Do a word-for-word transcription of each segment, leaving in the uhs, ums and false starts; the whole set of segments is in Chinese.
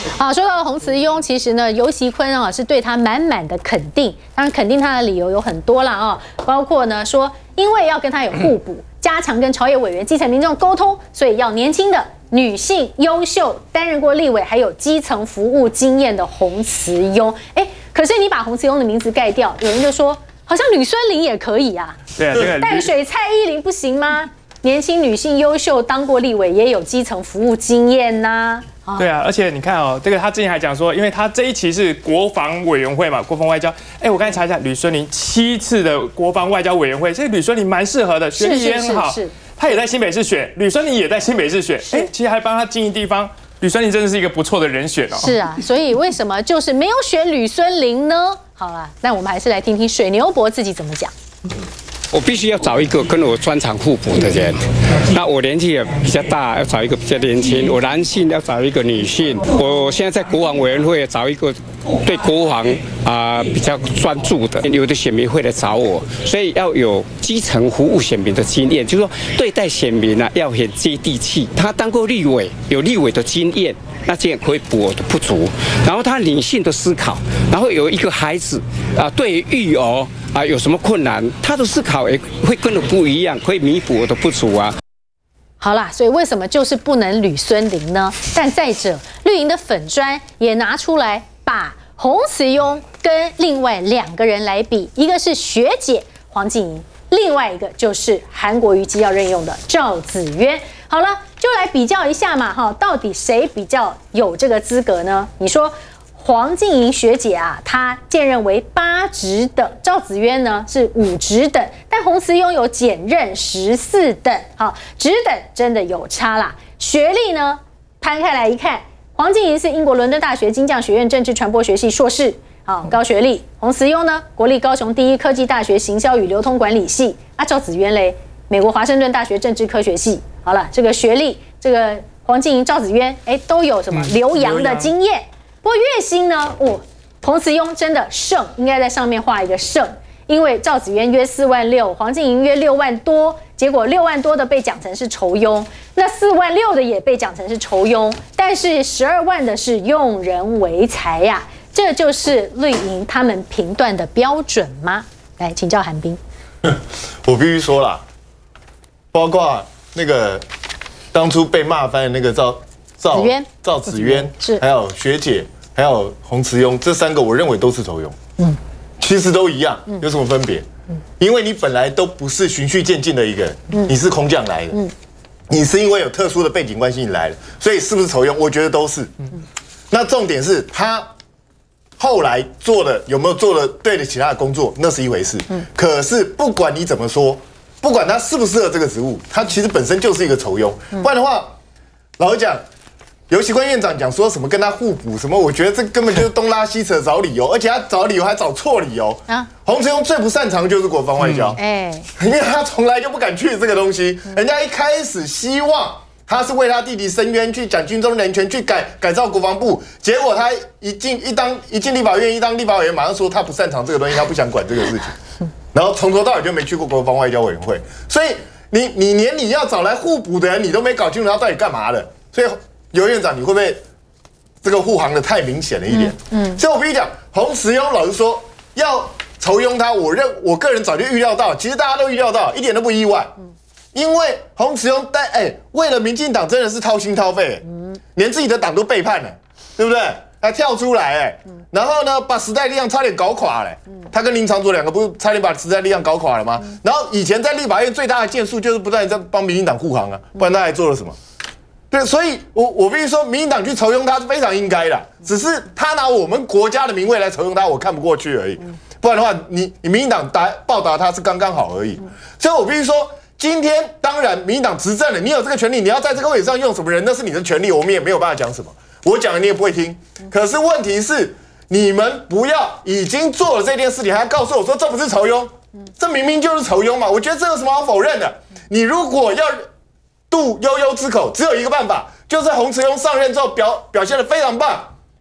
好，说到了洪慈庸，其实呢，游锡堃啊是对他满满的肯定。当然，肯定他的理由有很多啦啊，包括呢说，因为要跟他有互补，加强跟朝野委员、基层民众沟通，所以要年轻的、女性、优秀、担任过立委还有基层服务经验的洪慈庸。哎，可是你把洪慈庸的名字盖掉，有人就说，好像吕孙林也可以啊。 对啊，这个淡水蔡依林不行吗？年轻、女性、优秀，当过立委，也有基层服务经验呐、啊。 对啊，而且你看哦，这个他之前还讲说，因为他这一期是国防委员会嘛，国防外交。哎，我刚才查一下，吕孙林七次的国防外交委员会，所以吕孙林蛮适合的，学历也很好。 是是是是他也在新北市选，吕孙林也在新北市选。哎，其实还帮他经营地方，吕孙林真的是一个不错的人选哦。 是啊，所以为什么就是没有选吕孙林呢？好了，那我们还是来听听水牛伯自己怎么讲。 我必须要找一个跟我专长互补的人。那我年纪也比较大，要找一个比较年轻；我男性要找一个女性。我现在在国防委员会找一个对国防啊、呃、比较专注的，有的选民会来找我，所以要有基层服务选民的经验，就是说对待选民啊要很接地气。他当过立委，有立委的经验。那这样可以补我的不足，然后他理性的思考，然后有一个孩子啊，对于育儿啊有什么困难，他的思考也会跟我不一样，可以弥补我的不足啊。 好啦，所以为什么就是不能吕孙林呢？但再者，绿营的粉专也拿出来把洪慈庸跟另外两个人来比，一个是学姐黄静莹，另外一个就是韩国瑜机要任用的赵子渊。好了，就来比较一下嘛，哈，到底谁比较有这个资格呢？你说黄静莹学姐啊，她荐任为八职等，赵子渊呢是五职等，但洪慈庸有减任十四等，好，职等真的有差啦。学历呢，摊开来一看，黄静莹是英国伦敦大学金匠学院政治传播学系硕士，好，高学历；洪慈庸呢，国立高雄第一科技大学行销与流通管理系，啊，赵子渊嘞，美国华盛顿大学政治科学系。好了，这个学历，这个黄静莹、赵子渊，哎，都有什么留洋的经验。不过月薪呢，哦，洪慈庸真的胜，应该在上面画一个胜，因为赵子渊约四万六，黄静莹约六万多，结果六万多的被讲成是酬庸，那四万六的也被讲成是酬庸，但是十二万的是用人唯才呀、啊，这就是绿营他们评断的标准吗？来请教韩冰。 我必须说啦，包括那个当初被骂翻的那个赵赵赵子渊，是还有学姐，还有洪慈庸，这三个我认为都是酬庸。嗯，其实都一样，有什么分别？嗯，因为你本来都不是循序渐进的一个人，你是空降来的，嗯，你是因为有特殊的背景关系你来的，所以是不是酬庸？我觉得都是。嗯，那重点是他后来做的有没有做的对得起他的工作，那是一回事。嗯，可是不管你怎么说。不管他适不适合这个职务，他其实本身就是一个酬庸。不然的话，老实讲，游锡堃院长讲说什么跟他互补什么，我觉得这根本就是东拉西扯找理由，而且他找理由还找错理由啊！洪慈庸最不擅长的就是国防外交，哎、嗯，因为他从来就不敢去这个东西。人家一开始希望他是为他弟弟申冤，去讲军中人权，去改改造国防部，结果他一进一当一进立法院，一当立法委员，马上说他不擅长这个东西，他不想管这个事情。然后从头到尾就没去过国防外交委员会，所以你你连你要找来互补的人你都没搞清楚他到底干嘛的，所以游院长你会不会这个护航的太明显了一点？嗯，嗯所以我必须讲，洪慈庸老实说要酬庸他，我认我个人早就预料到，其实大家都预料到，一点都不意外。嗯，因为洪慈庸带哎为了民进党真的是掏心掏肺，嗯，连自己的党都背叛了，对不对？还跳出来哎、欸，然后呢，把时代力量差点搞垮了、欸。他跟林长佐两个不是差点把时代力量搞垮了吗？然后以前在立法院最大的建树就是不断在帮民进党护航啊，不然他还做了什么？对，所以我我必须说，民进党去酬庸他是非常应该的，只是他拿我们国家的名位来酬庸他，我看不过去而已。不然的话，你你民进党答报答他是刚刚好而已。所以我必须说，今天当然民进党执政了，你有这个权利，你要在这个位置上用什么人，那是你的权利，我们也没有办法讲什么。我讲了你也不会听，可是问题是你们不要已经做了这件事情，还告诉我说这不是酬庸，这明明就是酬庸嘛！我觉得这有什么好否认的？你如果要渡悠悠之口，只有一个办法，就是洪慈庸上任之后表表现得非常棒，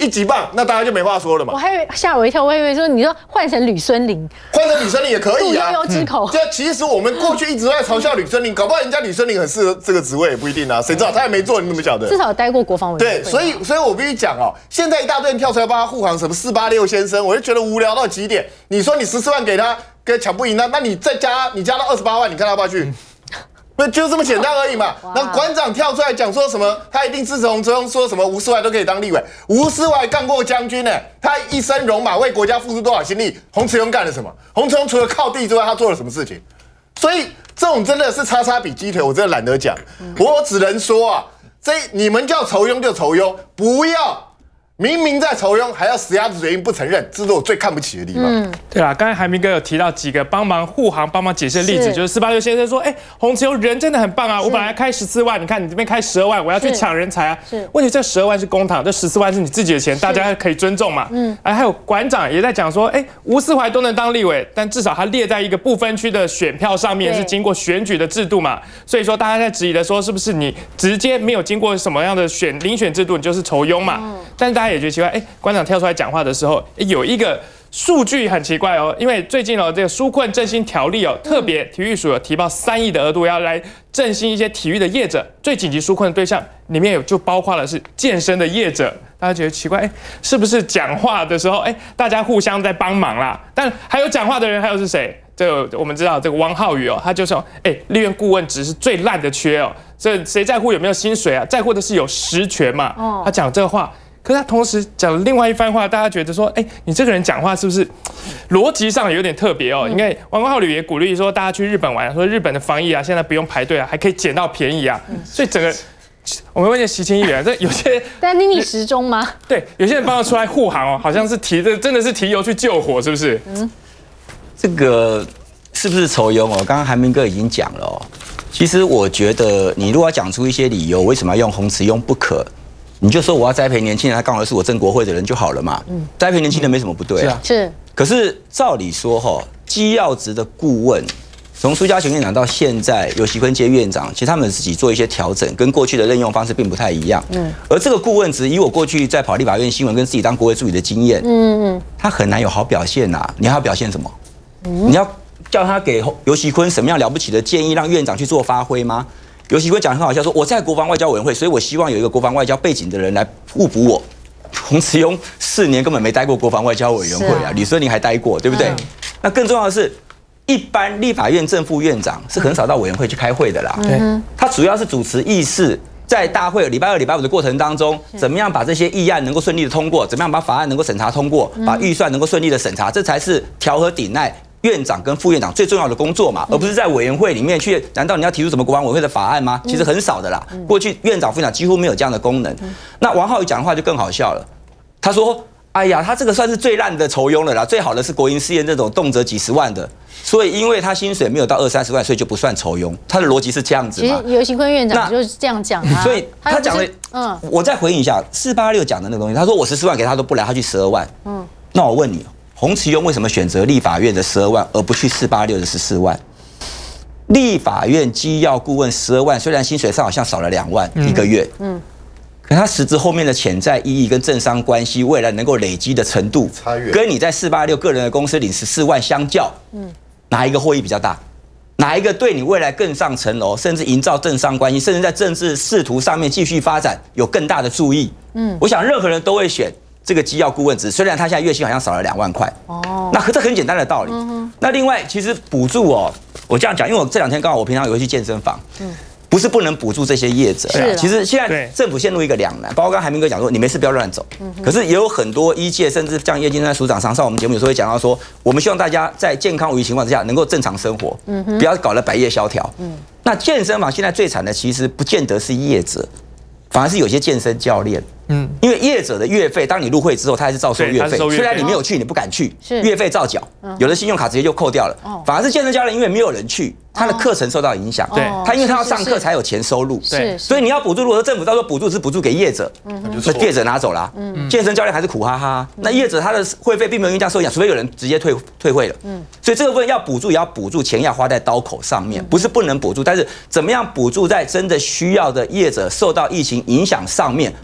一级棒，那大家就没话说了嘛。 我还以为吓我一跳，我还以为说你说换成吕孙林， 换成吕孙林也可以啊。 肚悠悠之口。 对、嗯，其实我们过去一直都在嘲笑吕孙林，搞不好人家吕孙林很适合这个职位也不一定啊，谁知道他也没做，你怎么晓得？ 至少待过国防委员会。 对，所以所以我必须讲哦，现在一大堆人跳出来帮他护航，什么四八六先生，我就觉得无聊到极点。你说你十四万给他，跟抢不赢他，那你再加你加到二十八万，你看他要不要去？嗯不就这么简单而已嘛？那馆长跳出来讲说什么？他一定支持洪慈庸，说什么吴思怀都可以当立委。吴思怀干过将军呢、欸，他一生戎马，为国家付出多少心力？洪慈庸干了什么？洪慈庸除了靠地之外，他做了什么事情？所以这种真的是叉叉比鸡腿，我真的懒得讲。我只能说啊，这你们叫仇庸就仇庸，不要。明明在仇庸，还要死鸭子嘴硬不承认，这是我最看不起的地方。嗯， 对啦，刚才韩明哥有提到几个帮忙护航、帮忙解释的例子，是就是四八六先生说，哎、欸，洪慈庸人真的很棒啊，我本来开十四万，你看你这边开十二万，我要去抢人才啊。是，问题这十二万是公帑，这十四万是你自己的钱，大家可以尊重嘛。嗯，哎，还有馆长也在讲说，哎、欸，吴思怀都能当立委，但至少他列在一个不分区的选票上面，是经过选举的制度嘛，所以说大家在质疑的说，是不是你直接没有经过什么样的选遴选制度，你就是仇庸嘛？嗯、但是大家也觉得奇怪，哎、欸。馆长跳出来讲话的时候，有一个数据很奇怪哦，因为最近哦，这个纾困振兴条例哦，特别体育署有提报三亿的额度要来振兴一些体育的业者，最紧急纾困的对象里面有就包括了是健身的业者，大家觉得奇怪，哎，是不是讲话的时候，哎，大家互相在帮忙啦？但还有讲话的人，还有是谁？这个我们知道，这个汪浩宇哦，他就说，哎，立院顾问职是最烂的缺哦，这谁在乎有没有薪水啊？在乎的是有实权嘛。哦，他讲这个话。可是他同时讲另外一番话，大家觉得说，哎，你这个人讲话是不是逻辑上有点特别哦？因为汪浩宇也鼓励说，大家去日本玩，说日本的防疫啊，现在不用排队啊，还可以捡到便宜啊。所以整个，我们问一下习清议员，这有些， 但你逆时钟吗？ 对，有些人帮他出来护航哦，好像是提的真的是提油去救火，是不是？嗯， 这个是不是仇庸哦？刚刚韩明哥已经讲了哦。其实我觉得，你如果要讲出一些理由，为什么要用洪慈庸不可？你就说我要栽培年轻人，他刚好是我正国会的人就好了嘛。嗯，栽培年轻人没什么不对啊。 是。 可是照理说哈，机要职的顾问，从苏嘉全院长到现在游锡堃接院长，其实他们自己做一些调整，跟过去的任用方式并不太一样。嗯。而这个顾问职，以我过去在跑立法院新闻跟自己当国会助理的经验，嗯嗯，他很难有好表现呐。你要表现什么？嗯、你要叫他给游锡堃什么样了不起的建议，让院长去做发挥吗？游锡堃讲很好笑，说我在国防外交委员会，所以我希望有一个国防外交背景的人来互补我。洪慈庸四年根本没待过国防外交委员会啊，吕孙林还待过，对不对？嗯、那更重要的是，一般立法院正副院长是很少到委员会去开会的啦。对、嗯，他主要是主持议事，在大会礼拜二、礼拜五的过程当中，怎么样把这些议案能够顺利的通过，怎么样把法案能够审查通过，把预算能够顺利的审查，这才是调和抵赖院长跟副院长最重要的工作嘛，而不是在委员会里面去。难道你要提出什么国防委员会的法案吗？其实很少的啦。过去院长、副院长几乎没有这样的功能。那王浩宇讲的话就更好笑了，他说：“哎呀，他这个算是最烂的酬庸了啦，最好的是国营事业这种动辄几十万的。所以因为他薪水没有到二三十万，所以就不算酬庸。他的逻辑是这样子嘛。 其实游锡堃院长就是这样讲啊。 所以他讲的，嗯，我再回应一下四八六讲的那个东西。他说我十四万给他都不来，他去十二万。嗯，那我问你。”洪慈庸为什么选择立法院的十二万，而不去四八六的十四万？立法院机要顾问十二万，虽然薪水上好像少了两万一个月，嗯，可他实质后面的潜在意义跟政商关系，未来能够累积的程度，跟你在四八六个人的公司领十四万相较，嗯，哪一个获益比较大？哪一个对你未来更上层楼，甚至营造政商关系，甚至在政治仕途上面继续发展有更大的注意？嗯，我想任何人都会选这个机要顾问职，虽然他现在月薪好像少了两万块，哦，那这很简单的道理。嗯、那另外，其实补助哦，我这样讲，因为我这两天刚好我平常有去健身房，嗯，不是不能补助这些业者，是其实现在政府陷入一个两难，包括刚才韩明哥讲说，你没事不要乱走，嗯、可是也有很多医界甚至像叶金山署长常上我们节目有时候会讲到说，我们希望大家在健康无虞情况之下能够正常生活，嗯、不要搞得百业萧条。嗯，那健身房现在最惨的其实不见得是业者，反而是有些健身教练。嗯，因为业者的月费，当你入会之后，他还是照收月费。虽然你没有去，你不敢去，月费照缴，有的信用卡直接就扣掉了。反而是健身教练，因为没有人去，他的课程受到影响。对，他因为他要上课才有钱收入。对，所以你要补助，如果说政府到时候补助是补助给业者，那业者拿走了，健身教练还是苦哈哈。那业者他的会费并没有因为这样受影响，除非有人直接退退会了。嗯，所以这个部分要补助，也要补助钱要花在刀口上面，不是不能补助，但是怎么样补助在真的需要的业者受到疫情影响上面，这非常重要。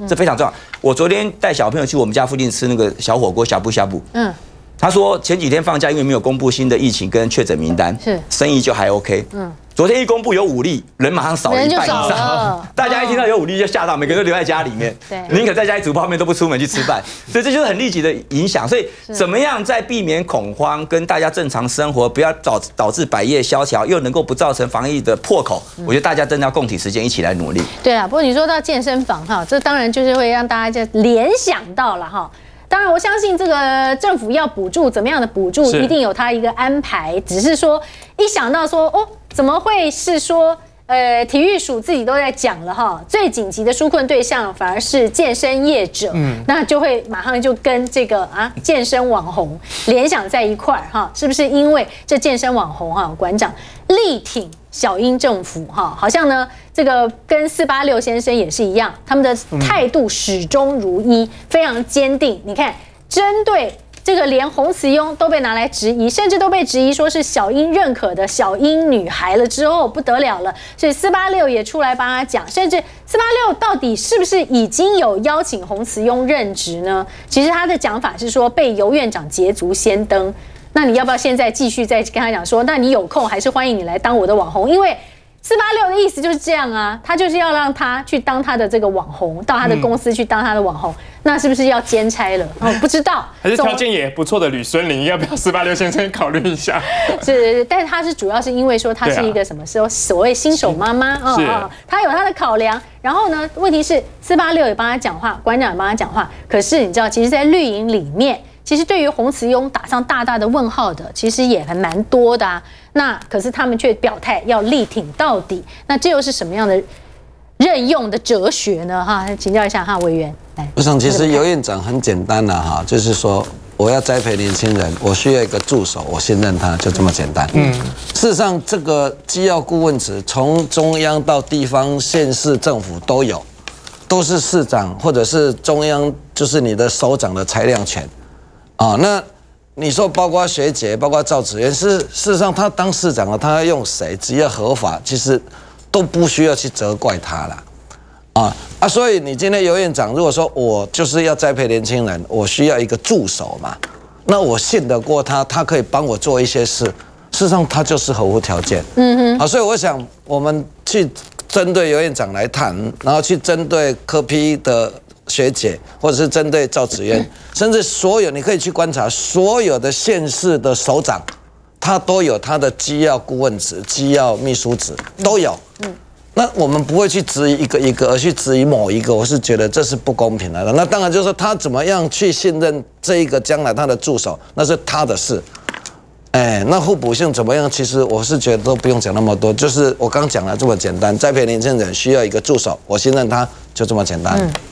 话，我昨天带小朋友去我们家附近吃那个小火锅呷哺呷哺，嗯，他说前几天放假，因为没有公布新的疫情跟确诊名单，是生意就还 OK， 嗯。昨天一公布有五例，人马上少了一半以上，大家一听到有五例就吓到，每个人都留在家里面，宁可在家里煮泡面都不出门去吃饭，所以这就是很立即的影响。所以怎么样在避免恐慌，跟大家正常生活，不要导导致百业萧条，又能够不造成防疫的破口，我觉得大家真的要共体时间，一起来努力。 对啊，不过你说到健身房哈，这当然就是会让大家就联想到了哈。当然，我相信这个政府要补助，怎么样的补助一定有它一个安排。只是说，一想到说，哦，怎么会是说，呃，体育署自己都在讲了哈，最紧急的纾困对象反而是健身业者，嗯，那就会马上就跟这个啊健身网红联想在一块儿哈，是不是？因为这健身网红哈馆长力挺小英政府哈，好像呢。这个跟四八六先生也是一样，他们的态度始终如一，非常坚定。你看，针对这个连洪慈庸都被拿来质疑，甚至都被质疑说是小英认可的小英女孩了之后不得了了，所以四八六也出来帮他讲，甚至四八六到底是不是已经有邀请洪慈庸任职呢？其实他的讲法是说被尤院长捷足先登，那你要不要现在继续再跟他讲说，那你有空还是欢迎你来当我的网红，因为。四八六的意思就是这样啊，他就是要让他去当他的这个网红，到他的公司去当他的网红，嗯、那是不是要兼差了？哦，不知道。 还是条件也不错的吕孙林，要不要四八六先生考虑一下？ 是，但是他是主要是因为说他是一个什么时候所谓新手妈妈啊、哦，他有他的考量。然后呢，问题是四八六也帮他讲话，馆长也帮他讲话。可是你知道，其实，在绿营里面。其实对于洪慈庸打上大大的问号的，其实也还蛮多的啊。那可是他们却表态要力挺到底，那这又是什么样的任用的哲学呢？哈，请教一下哈，委员。 我想其实尤院长很简单了哈，就是说我要栽培年轻人，我需要一个助手，我信任他，就这么简单。嗯，事实上这个机要顾问职从中央到地方县市政府都有，都是市长或者是中央，就是你的首长的裁量权。啊、哦，那你说包括学姐，包括赵子渊，事事实上他当市长了，他要用谁，只要合法，其实都不需要去责怪他了，啊啊，所以你今天尤院长，如果说我就是要栽培年轻人，我需要一个助手嘛，那我信得过他，他可以帮我做一些事，事实上他就是合乎条件，嗯哼，好，所以我想我们去针对尤院长来谈，然后去针对柯 P 的。学姐，或者是针对赵子渊，甚至所有你可以去观察所有的县市的首长，他都有他的机要顾问职、机要秘书职都有。嗯，那我们不会去质疑一个一个，而去质疑某一个，我是觉得这是不公平的。那当然就是说他怎么样去信任这一个将来他的助手，那是他的事。哎，那互补性怎么样？其实我是觉得都不用讲那么多，就是我刚讲了这么简单，栽培年轻人需要一个助手，我信任他，就这么简单。嗯